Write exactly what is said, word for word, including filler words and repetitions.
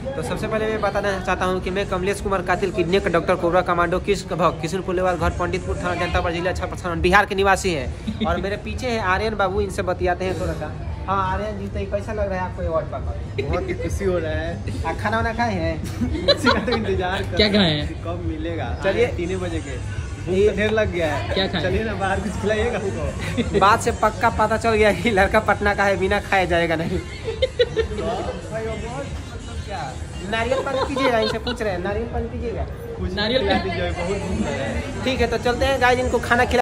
तो सबसे पहले मैं बताना चाहता हूं कि मैं कमलेश कुमार कातिल किडनैप डॉक्टर कोबरा कमांडो किस किशन पुलेवाल घर पंडितपुर थाना जनता पर जिला छपरा बिहार के निवासी हैं। और मेरे पीछे है आर्यन बाबू, इनसे बतियाते हैं थोड़ा सा। हाँ आर्यन जी, तो कैसा लग रहा है आपको अवार्ड पाकर? बहुत ही खुशी हो रहा है। आप खाना वाना खाए हैं? इसी का तो इंतजार कर क्या खाए हैं? कब मिलेगा? चलिए तीन बजे के भूख ढेर लग गया है। क्या खाएं? चलिए ना बाहर कुछ खिलाइएगा हमको। बात से पक्का पता चल गया कि लड़का पटना का है, बिना खाया जाएगा नहीं। नारियल पानी पीजिएगा, इनसे पूछ रहे हैं नारियल पानी पीजिएगा? कुछ नारियल खिला दीजिए, बहुत भूख लगा है। ठीक है तो चलते हैं गाइस, इनको खाना खिला